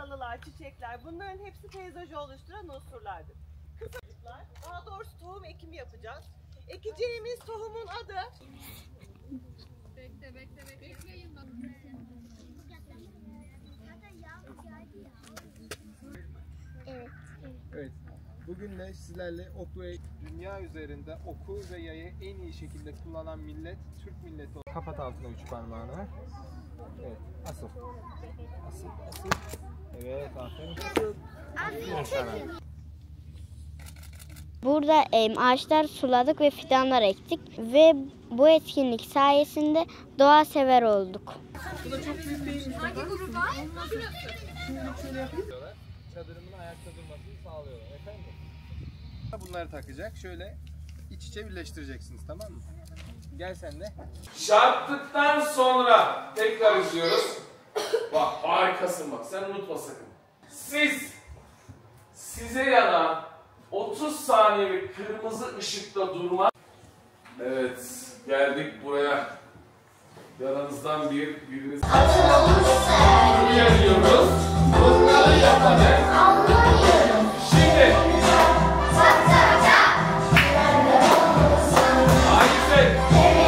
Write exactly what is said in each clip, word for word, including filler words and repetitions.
canlılar, çiçekler, bunların hepsi peyzajı oluşturan unsurlardır. Kısacıklar, daha doğrusu tohum ekimi yapacağız. Ekeceğimiz tohumun adı... Bekle, bekle, bekle. Bekleyin bak. Evet. Evet. Bugün de sizlerle ok ve dünya üzerinde oku ve yayı en iyi şekilde kullanan millet Türk milleti. Kapat altına üç parmağını. Evet. Asıl. Asıl. Asıl. Evet. Aferin. Aferin sana. Burada e, ağaçlar suladık ve fidanlar ektik ve bu etkinlik sayesinde doğa sever olduk. Bu da çok büyük değilmiş. Hangi gruba? Şimdi şöyle yapayım. Çadırımın ayakta durmasını sağlıyorlar. Efendim? Bunları takacak. Şöyle iç içe birleştireceksiniz, tamam mı? Gel sen de. Çarptıktan sonra tekrar izliyoruz. Bak harikasın bak, sen unutma sakın. Siz size yanan otuz saniyelik kırmızı ışıkta durma. Evet, geldik buraya. Yanınızdan bir biriniz uyarıyoruz. Bunları yaparak şimdi Hanife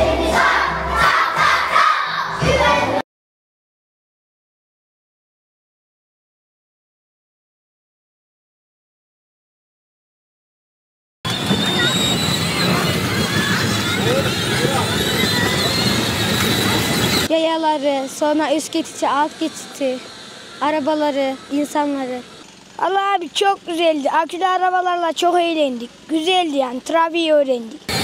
Yayaları, sonra üst geçiti, alt geçiti, arabaları, insanları. Allah abi çok güzeldi. Akülü arabalarla çok eğlendik. Güzeldi yani. Trafiği öğrendik.